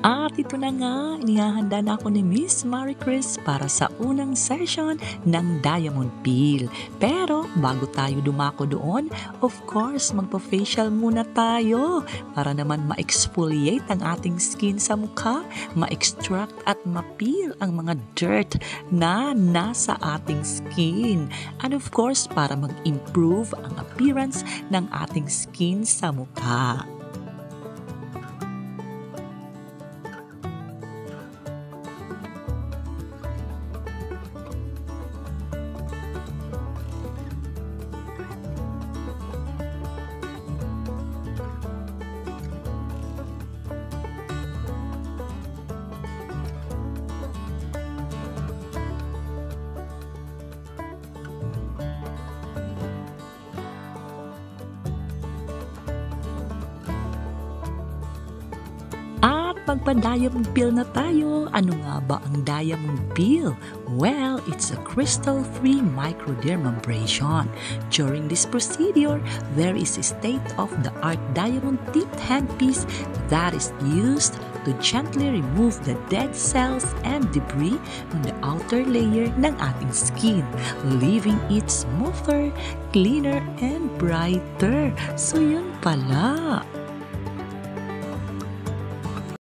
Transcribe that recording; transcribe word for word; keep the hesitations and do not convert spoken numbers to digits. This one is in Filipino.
At ito na nga, inihahanda na ako ni Miss Marie Chris para sa unang session ng Diamond Peel. Pero bago tayo dumako doon, of course, magpa-facial muna tayo para naman ma-exfoliate ang ating skin sa mukha, ma-extract at ma-peel ang mga dirt na nasa ating skin. And of course, para mag-improve ang appearance ng ating skin sa mukha. Magpa-diamond peel na tayo. Ano nga ba ang diamond peel? Well, it's a crystal-free microdermabrasion. During this procedure, there is a state-of-the-art diamond-tipped handpiece that is used to gently remove the dead cells and debris on the outer layer ng ating skin, leaving it smoother, cleaner, and brighter. So yun pala.